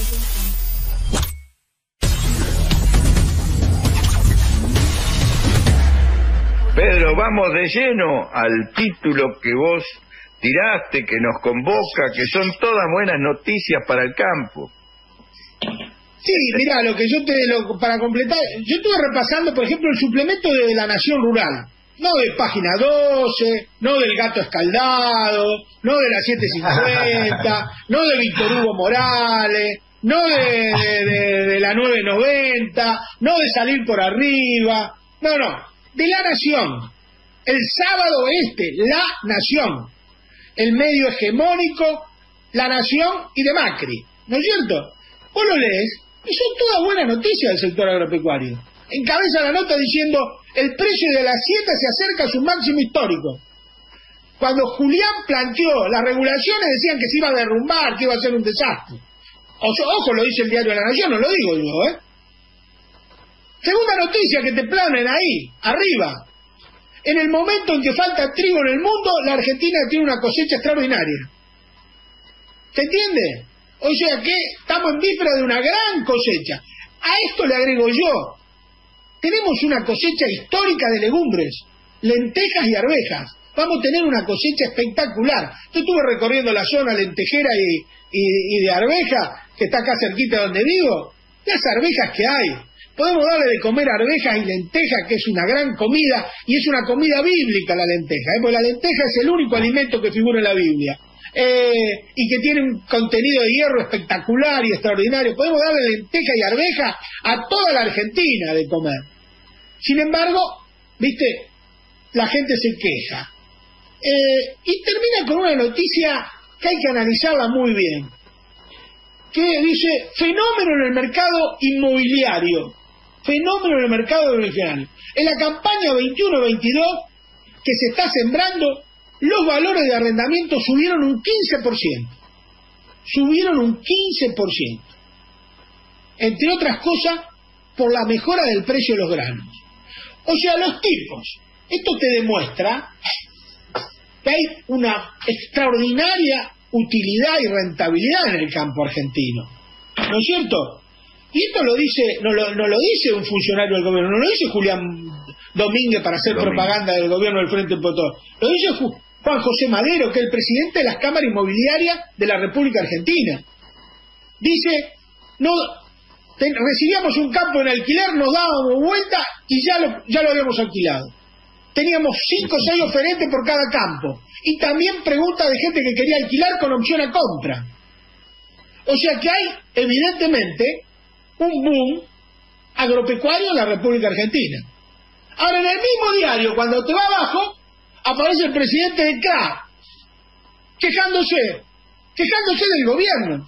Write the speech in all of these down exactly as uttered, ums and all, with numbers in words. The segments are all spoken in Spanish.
Pedro, vamos de lleno al título que vos tiraste, que nos convoca, que son todas buenas noticias para el campo. Sí, mirá, lo que yo te, lo, para completar, yo estuve repasando, por ejemplo, el suplemento de La Nación Rural, no de Página doce, no del Gato Escaldado, no de la siete cincuenta, no de Víctor Hugo Morales, no de, de, de, de la nueve noventa, no de Salir por Arriba, no, no, de La Nación, el sábado este, La Nación, el medio hegemónico, La Nación y de Macri, ¿no es cierto? Vos lo lees y son todas buenas noticias del sector agropecuario. Encabeza la nota diciendo: el precio de la sieta se acerca a su máximo histórico. Cuando Julián planteó las regulaciones decían que se iba a derrumbar, que iba a ser un desastre. Ojo, ojo, lo dice el diario de La Nación, no lo digo yo, ¿eh? Segunda noticia que te planen ahí, arriba. En el momento en que falta trigo en el mundo, la Argentina tiene una cosecha extraordinaria. ¿Se entiende? O sea que estamos en víspera de una gran cosecha. A esto le agrego yo, tenemos una cosecha histórica de legumbres, lentejas y arvejas. Vamos a tener una cosecha espectacular. Yo estuve recorriendo la zona lentejera y, y, y de arveja, que está acá cerquita donde vivo. Las arvejas que hay. Podemos darle de comer arvejas y lentejas, que es una gran comida, y es una comida bíblica la lenteja, ¿eh? Porque la lenteja es el único alimento que figura en la Biblia. Eh, y que tiene un contenido de hierro espectacular y extraordinario. Podemos darle lenteja y arveja a toda la Argentina de comer. Sin embargo, viste, la gente se queja. Eh, y termina con una noticia que hay que analizarla muy bien, que dice: fenómeno en el mercado inmobiliario. Fenómeno en el mercado inmobiliario. En la campaña veintiuno veintidós que se está sembrando, los valores de arrendamiento subieron un quince por ciento. Subieron un quince por ciento. Entre otras cosas, por la mejora del precio de los granos. O sea, los tipos. Esto te demuestra que hay una extraordinaria utilidad y rentabilidad en el campo argentino. ¿No es cierto? Y esto lo dice, no lo, no lo dice un funcionario del gobierno, no lo dice Julián Domínguez para hacer Domínguez. propaganda del gobierno del Frente Potó. Lo dice Juan José Madero, que es el presidente de las cámaras inmobiliarias de la República Argentina. Dice: no, ten, recibíamos un campo en alquiler, nos dábamos vuelta y ya lo, ya lo habíamos alquilado. Teníamos cinco o seis oferentes por cada campo. Y también preguntas de gente que quería alquilar con opción a compra. O sea que hay, evidentemente, un boom agropecuario en la República Argentina. Ahora, en el mismo diario, cuando te va abajo, aparece el presidente de C R A, quejándose, quejándose del gobierno.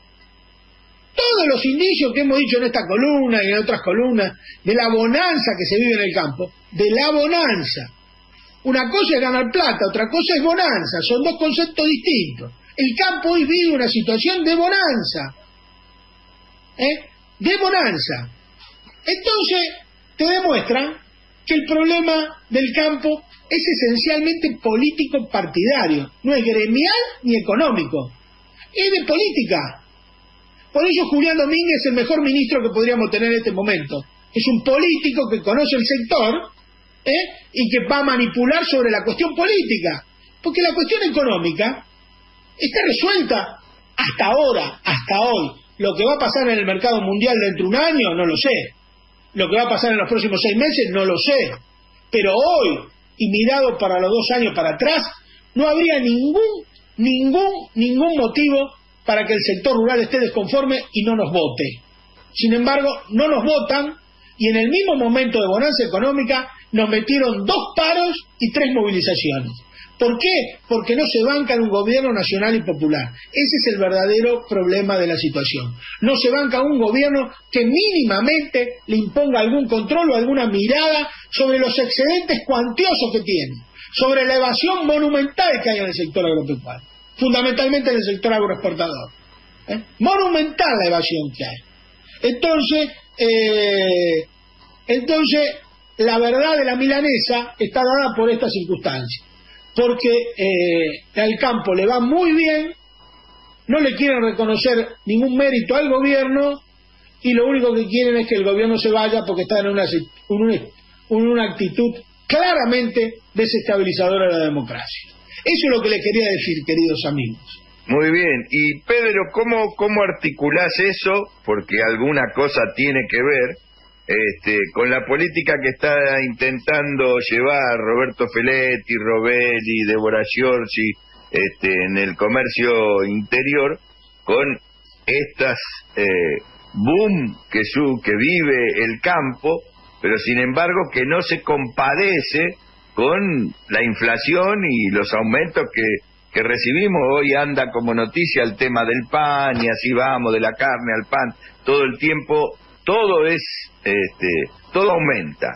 Todos los indicios que hemos dicho en esta columna y en otras columnas, de la bonanza que se vive en el campo, de la bonanza. Una cosa es ganar plata, otra cosa es bonanza, son dos conceptos distintos. El campo hoy vive una situación de bonanza, ¿eh? de bonanza. Entonces, te demuestran que el problema del campo es esencialmente político partidario, no es gremial ni económico, es de política. Por ello Julián Domínguez es el mejor ministro que podríamos tener en este momento. Es un político que conoce el sector, ¿eh? y que va a manipular sobre la cuestión política, porque la cuestión económica está resuelta hasta ahora, hasta hoy. Lo que va a pasar en el mercado mundial dentro de un año, no lo sé. Lo que va a pasar en los próximos seis meses, no lo sé. Pero hoy, y mirado para los dos años para atrás, no habría ningún, ningún, ningún motivo para que el sector rural esté desconforme y no nos vote. Sin embargo, no nos votan, y en el mismo momento de bonanza económica nos metieron dos paros y tres movilizaciones. ¿Por qué? Porque no se banca en un gobierno nacional y popular. Ese es el verdadero problema de la situación. No se banca un gobierno que mínimamente le imponga algún control o alguna mirada sobre los excedentes cuantiosos que tiene, sobre la evasión monumental que hay en el sector agropecuario, fundamentalmente en el sector agroexportador. ¿Eh? Monumental la evasión que hay. Entonces, eh, entonces, la verdad de la milanesa está dada por esta circunstancia. Porque eh, al campo le va muy bien, no le quieren reconocer ningún mérito al gobierno y lo único que quieren es que el gobierno se vaya porque está en una, en una, en una actitud claramente desestabilizadora de la democracia. Eso es lo que le quería decir, queridos amigos. Muy bien. Y Pedro, ¿cómo, cómo articulás eso? Porque alguna cosa tiene que ver este, con la política que está intentando llevar Roberto Feletti, Robelli, Débora Sciorci este, en el comercio interior, con estas eh, boom que, su, que vive el campo, pero sin embargo que no se compadece con la inflación y los aumentos que, que recibimos. Hoy anda como noticia el tema del pan y así vamos, de la carne al pan, todo el tiempo, todo es, este, todo aumenta.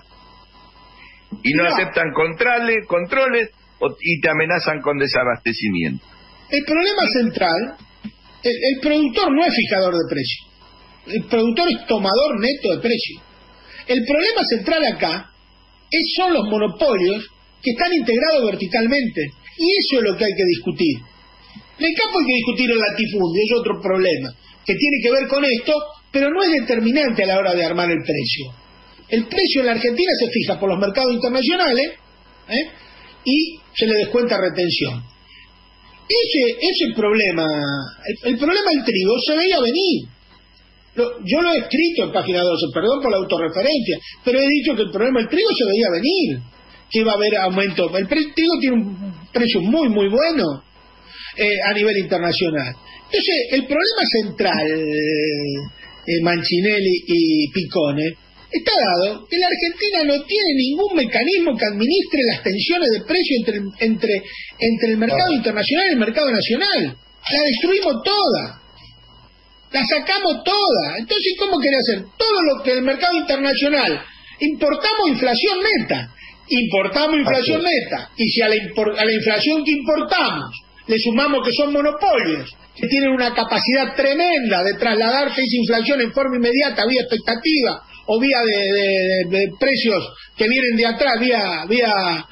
Y no, no. aceptan controles, controles y te amenazan con desabastecimiento. El problema central, el, el productor no es fijador de precios, el productor es tomador neto de precios. El problema central acá es, son los monopolios que están integrados verticalmente, y eso es lo que hay que discutir. En el campo hay que discutir el latifundio, es otro problema, que tiene que ver con esto, pero no es determinante a la hora de armar el precio. El precio en la Argentina se fija por los mercados internacionales, ¿eh? y se le descuenta retención. Ese, ese problema, el, el problema del trigo se veía venir. Lo, yo lo he escrito en página doce, perdón por la autorreferencia, pero he dicho que el problema del trigo se veía venir, que iba a haber aumento. El pre, trigo tiene un precio muy, muy bueno eh, a nivel internacional. Entonces, el problema central, eh, Mancinelli y Picone, está dado que la Argentina no tiene ningún mecanismo que administre las tensiones de precio entre, entre, entre el mercado ah. internacional y el mercado nacional. La destruimos toda. La sacamos toda. Entonces, ¿cómo quería hacer? Todo lo que el mercado internacional, importamos inflación neta. Importamos inflación Así. neta. Y si a la, a la inflación que importamos le sumamos que son monopolios, que tienen una capacidad tremenda de trasladarte esa inflación en forma inmediata, vía expectativa, o vía de, de, de precios que vienen de atrás, vía vía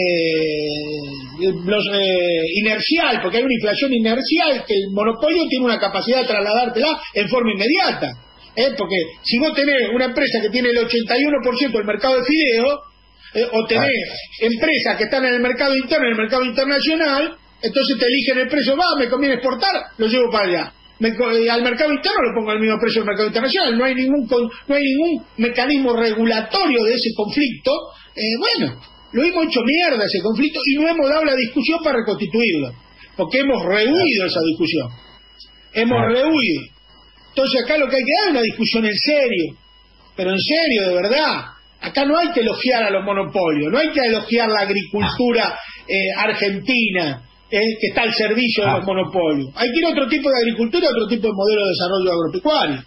eh, los, eh, inercial, porque hay una inflación inercial que el monopolio tiene una capacidad de trasladártela en forma inmediata, ¿eh? Porque si vos tenés una empresa que tiene el ochenta y uno por ciento del mercado de fideo, eh, o tenés ah. empresas que están en el mercado interno, en el mercado internacional, entonces te eligen el precio, va, me conviene exportar, lo llevo para allá. Me, al mercado interno le pongo el mismo precio al mercado internacional. No hay ningún no hay ningún mecanismo regulatorio de ese conflicto. Eh, bueno, lo hemos hecho mierda ese conflicto y no hemos dado la discusión para reconstituirlo, porque hemos rehuido esa discusión, hemos rehuido. Entonces acá lo que hay que dar es una discusión en serio, pero en serio, de verdad. Acá no hay que elogiar a los monopolios, no hay que elogiar la agricultura eh, argentina, Eh, que está al servicio de ah. los monopolios. Hay que ir a otro tipo de agricultura, a otro tipo de modelo de desarrollo agropecuario.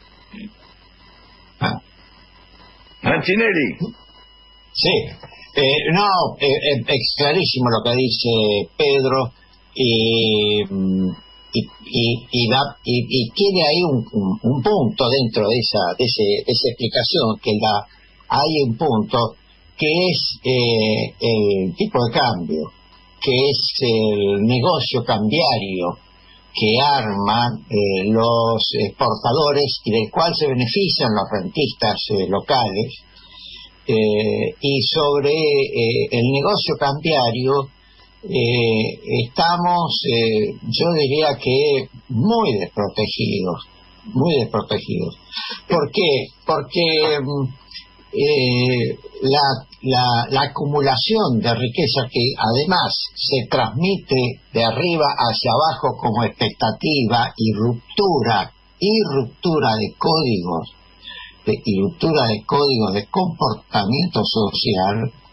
Ah. Mancinelli. Sí, eh, no, eh, eh, es clarísimo lo que dice Pedro, y, y, y, y, da, y, y tiene ahí un, un, un punto dentro de esa, de, ese, de esa explicación, que la, hay un punto que es eh, el tipo de cambio, que es el negocio cambiario que arman eh, los exportadores y del cual se benefician los rentistas eh, locales, eh, y sobre eh, el negocio cambiario eh, estamos, eh, yo diría que muy desprotegidos, muy desprotegidos. ¿Por qué? Porque eh, la La, la acumulación de riqueza, que además se transmite de arriba hacia abajo como expectativa y ruptura, y ruptura de códigos, de, y ruptura de códigos de comportamiento social,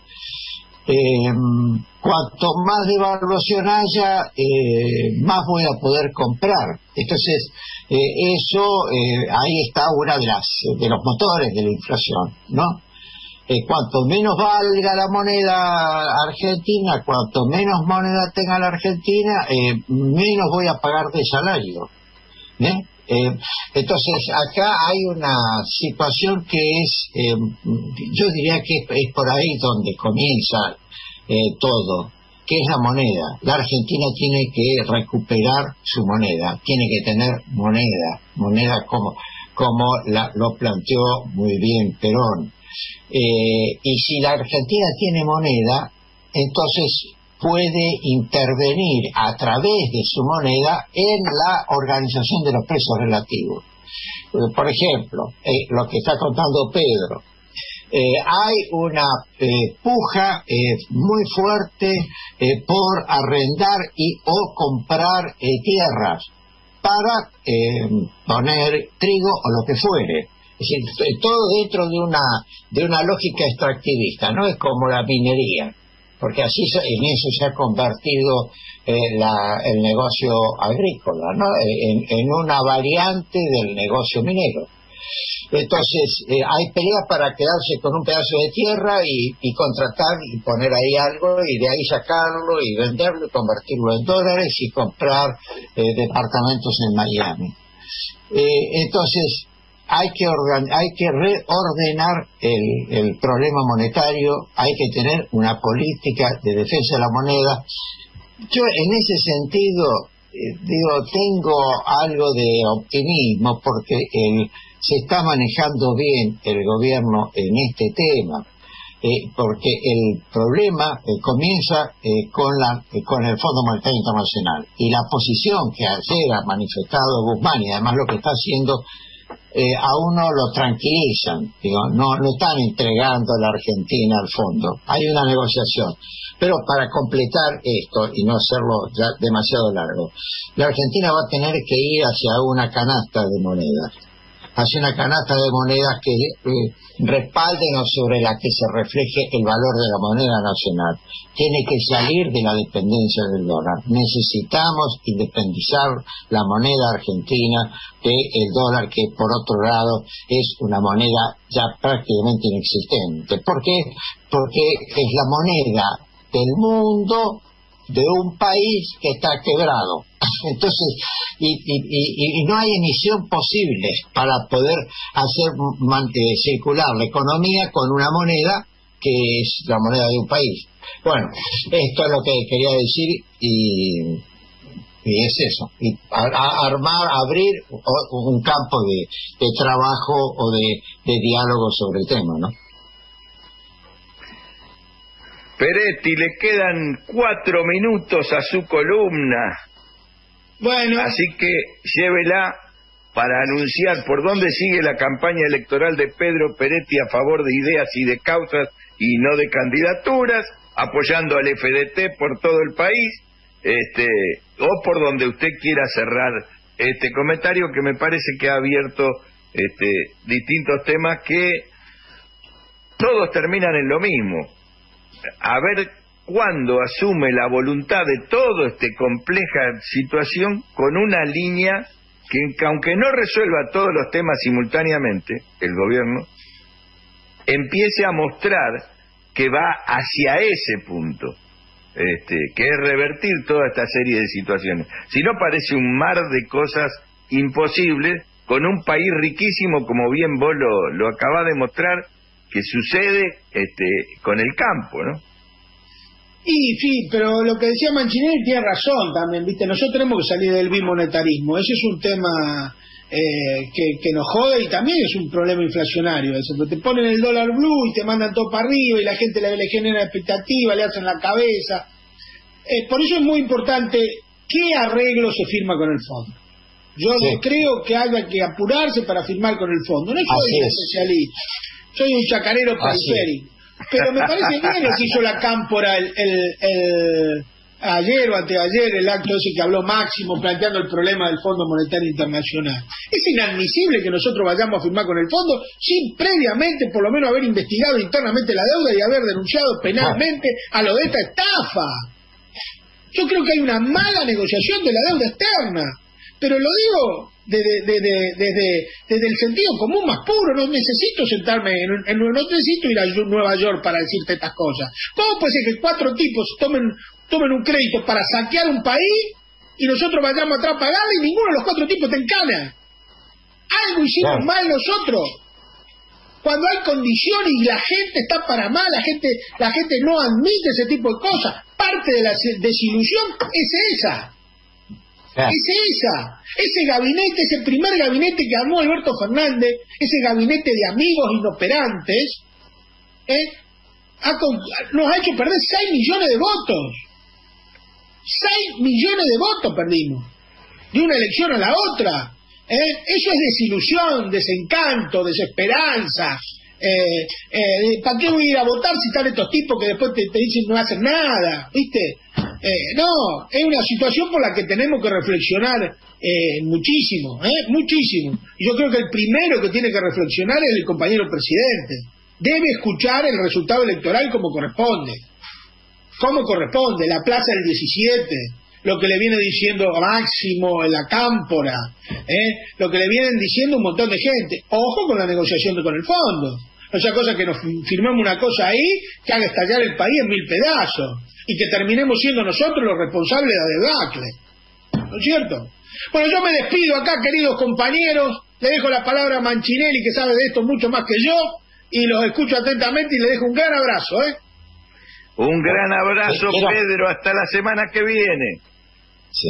eh, cuanto más devaluación haya, eh, más voy a poder comprar. Entonces, eh, eso, eh, ahí está una de las de los motores de la inflación, ¿no? Eh, cuanto menos valga la moneda argentina, cuanto menos moneda tenga la Argentina, eh, menos voy a pagar de salario. ¿Eh? Eh, entonces, acá hay una situación que es, eh, yo diría que es, es por ahí donde comienza eh, todo. ¿qué es la moneda? La Argentina tiene que recuperar su moneda, tiene que tener moneda, moneda como, como la, lo planteó muy bien Perón. Eh, y si la Argentina tiene moneda, entonces puede intervenir a través de su moneda en la organización de los precios relativos. Por ejemplo, eh, lo que está contando Pedro, eh, hay una eh, puja eh, muy fuerte eh, por arrendar y o comprar eh, tierras para eh, poner trigo o lo que fuere. Es decir, todo dentro de una de una lógica extractivista, no es como la minería, porque así en eso se ha convertido eh, la, el negocio agrícola, ¿no? En, en una variante del negocio minero. Entonces eh, hay peleas para quedarse con un pedazo de tierra y, y contratar y poner ahí algo y de ahí sacarlo y venderlo y convertirlo en dólares y comprar eh, departamentos en Miami. Eh, entonces hay que organ hay que reordenar el, el problema monetario, hay que tener una política de defensa de la moneda. Yo en ese sentido eh, digo, tengo algo de optimismo porque el, se está manejando bien el gobierno en este tema, eh, porque el problema eh, comienza eh, con la eh, con el Fondo Monetario Internacional y la posición que ayer ha manifestado Guzmán y además lo que está haciendo Eh, a uno lo tranquilizan, digo, no, no están entregando a la Argentina al fondo, hay una negociación. Pero para completar esto y no hacerlo ya demasiado largo, la Argentina va a tener que ir hacia una canasta de monedas, hacia una canasta de monedas que eh, respalden o sobre la que se refleje el valor de la moneda nacional. Tiene que salir de la dependencia del dólar. Necesitamos independizar la moneda argentina del dólar, que por otro lado es una moneda ya prácticamente inexistente. ¿Por qué? Porque es la moneda del mundo de un país que está quebrado. Entonces, y, y, y, y no hay emisión posible para poder hacer eh, circular la economía con una moneda que es la moneda de un país. Bueno, esto es lo que quería decir y, y es eso. Y a, a armar, abrir un campo de, de trabajo o de, de diálogo sobre el tema, ¿no? Peretti, le quedan cuatro minutos a su columna. Bueno. Así que llévela para anunciar por dónde sigue la campaña electoral de Pedro Peretti a favor de ideas y de causas y no de candidaturas, apoyando al F D T por todo el país, este, o por donde usted quiera cerrar este comentario, que me parece que ha abierto este, distintos temas que todos terminan en lo mismo. A ver cuándo asume la voluntad de toda esta compleja situación con una línea que, aunque no resuelva todos los temas simultáneamente, el gobierno empiece a mostrar que va hacia ese punto, este, que es revertir toda esta serie de situaciones. Si no, parece un mar de cosas imposibles con un país riquísimo, como bien vos lo, lo acabás de mostrar, que sucede este, con el campo, ¿no? Y sí, pero lo que decía Mancinelli tiene razón también, ¿viste? Nosotros tenemos que salir del bimonetarismo. Ese es un tema eh, que, que nos jode y también es un problema inflacionario. Eso. Te ponen el dólar blue y te mandan todo para arriba y la gente le, le genera expectativa, le hacen la cabeza. Eh, por eso es muy importante qué arreglo se firma con el fondo. Yo sí. no creo que haya que apurarse para firmar con el fondo. No soy un especialista, soy un chacarero periférico. Pero me parece bien lo que hizo la Cámpora el, el, el, ayer o anteayer, el acto ese que habló Máximo planteando el problema del Fondo Monetario Internacional. Es inadmisible que nosotros vayamos a firmar con el fondo sin previamente por lo menos haber investigado internamente la deuda y haber denunciado penalmente a lo de esta estafa. Yo creo que hay una mala negociación de la deuda externa, pero lo digo desde de, de, de, de, de, de el sentido común más puro. No necesito sentarme en, en, no necesito ir a Nueva York para decirte estas cosas. ¿Cómo puede ser que cuatro tipos tomen tomen un crédito para saquear un país y nosotros vayamos atrás a pagarle y ninguno de los cuatro tipos te encana? Algo hicimos claro. mal nosotros. cuando hay condiciones y la gente está para mal, la gente, la gente no admite ese tipo de cosas. Parte de la desilusión es esa. Claro. Es esa. Ese gabinete, ese primer gabinete que armó Alberto Fernández, ese gabinete de amigos inoperantes, ¿eh? ha, nos ha hecho perder seis millones de votos. seis millones de votos perdimos. De una elección a la otra. ¿Eh? Eso es desilusión, desencanto, desesperanza. Eh, eh, ¿Para qué voy a ir a votar si están estos tipos que después te, te dicen no hacen nada? ¿Viste? Eh, no, es una situación por la que tenemos que reflexionar eh, muchísimo, ¿eh? muchísimo. Y yo creo que el primero que tiene que reflexionar es el compañero presidente. Debe escuchar el resultado electoral como corresponde. Como corresponde, la plaza del diecisiete. Lo que le viene diciendo Máximo en la Cámpora, ¿eh? Lo que le vienen diciendo un montón de gente. Ojo con la negociación de, con el fondo. No sea cosa que nos firmemos una cosa ahí que haga estallar el país en mil pedazos y que terminemos siendo nosotros los responsables de la debacle. ¿No es cierto? Bueno, yo me despido acá, queridos compañeros. Le dejo la palabra a Manchinelli, que sabe de esto mucho más que yo, y los escucho atentamente y le dejo un gran abrazo, ¿eh? Un gran abrazo, Pedro. Hasta la semana que viene. Sí.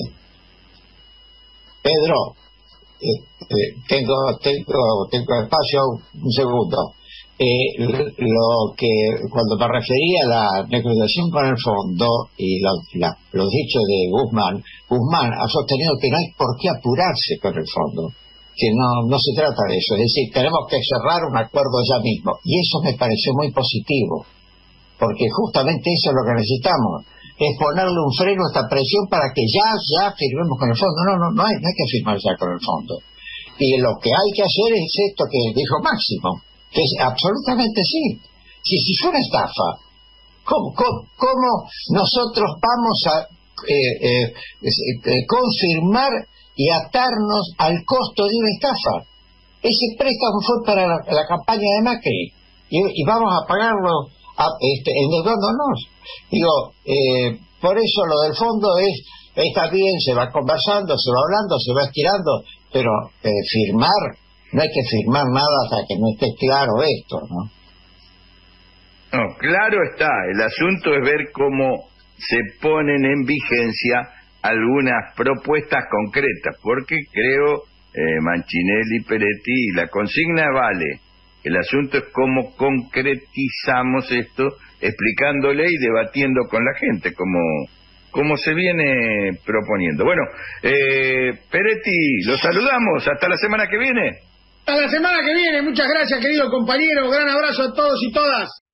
Pedro, eh, eh, tengo, tengo, tengo espacio, un segundo. Eh, lo que cuando me refería a la negociación con el fondo y lo, la, los dichos de Guzmán, Guzmán ha sostenido que no hay por qué apurarse con el fondo, que no, no se trata de eso, es decir, tenemos que cerrar un acuerdo ya mismo, y eso me pareció muy positivo, porque justamente eso es lo que necesitamos, es ponerle un freno a esta presión para que ya, ya firmemos con el fondo. No, no, no hay, no hay que firmar ya con el fondo. Y lo que hay que hacer es esto que dijo Máximo, que es absolutamente sí. Si, si fue una estafa, ¿cómo, cómo, cómo nosotros vamos a eh, eh, eh, confirmar y atarnos al costo de una estafa? Ese préstamo fue para la, la campaña de Macri y, y vamos a pagarlo a, este, endeudándonos. Digo, eh, por eso lo del fondo es, está bien, se va conversando, se va hablando, se va estirando, pero eh, firmar, no hay que firmar nada hasta que no esté claro esto, ¿no? No, claro está, el asunto es ver cómo se ponen en vigencia algunas propuestas concretas, porque creo, eh, Manchinelli, Peretti, la consigna vale. El asunto es cómo concretizamos esto, explicándole y debatiendo con la gente, como, como se viene proponiendo. Bueno, eh, Peretti, los saludamos. Hasta la semana que viene. Hasta la semana que viene. Muchas gracias, querido compañero. Gran abrazo a todos y todas.